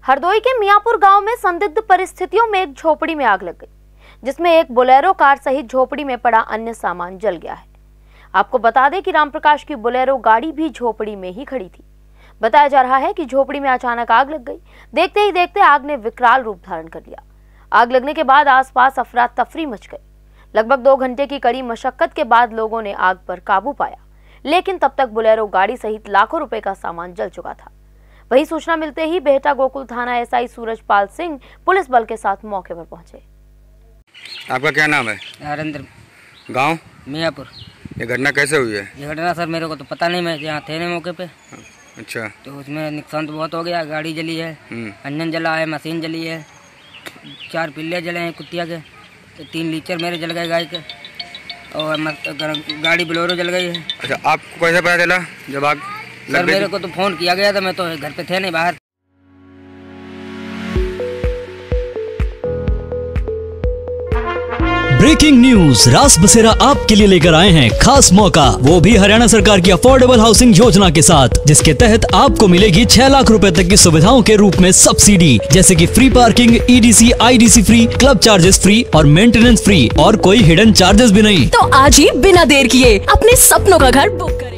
हरदोई के मियाँपुर गांव में संदिग्ध परिस्थितियों में एक झोपड़ी में आग लग गई, जिसमें एक बोलेरो कार सहित झोपड़ी में पड़ा अन्य सामान जल गया है। आपको बता दें कि रामप्रकाश की बोलेरो गाड़ी भी झोपड़ी में ही खड़ी थी। बताया जा रहा है कि झोपड़ी में अचानक आग लग गई। देखते ही देखते आग ने विकराल रूप धारण कर लिया। आग लगने के बाद आसपास अफरा तफरी मच गई। लगभग 2 घंटे की कड़ी मशक्कत के बाद लोगों ने आग पर काबू पाया, लेकिन तब तक बोलेरो गाड़ी सहित लाखों रुपए का सामान जल चुका था। वही सूचना मिलते ही बेहटा गोकुल थाना एसआई सूरजपाल सिंह पुलिस बल के साथ मौके पर पहुंचे। आपका क्या नाम है? नरेंद्र। गांव मियाँपुर। ये घटना कैसे हुई है? ये घटना सर मेरे को तो पता नहीं, मैं यहाँ थे नहीं मौके पे। अच्छा। तो उसमें नुकसान तो बहुत हो गया। गाड़ी जली है, इंजन जला है, मशीन जली है, 4 पिल्ले जले हैं कुत्तिया के, 3 लीचर मेरे जल गए गाय के, और गाड़ी बोलेरो जल गई है। अच्छा, आपको कैसे पता चला जब आग लग सर गई? मेरे को तो फोन किया गया था, मैं तो घर पे थे नहीं, बाहर। ब्रेकिंग न्यूज रास बसेरा आपके लिए लेकर आए हैं खास मौका, वो भी हरियाणा सरकार की अफोर्डेबल हाउसिंग योजना के साथ, जिसके तहत आपको मिलेगी 6 लाख रुपए तक की सुविधाओं के रूप में सब्सिडी, जैसे कि free parking, EDC, IDC free, club charges free और मेंटेनेंस फ्री, और कोई हिडन चार्जेस भी नहीं। तो आज ही बिना देर किए अपने सपनों का घर बुक करें।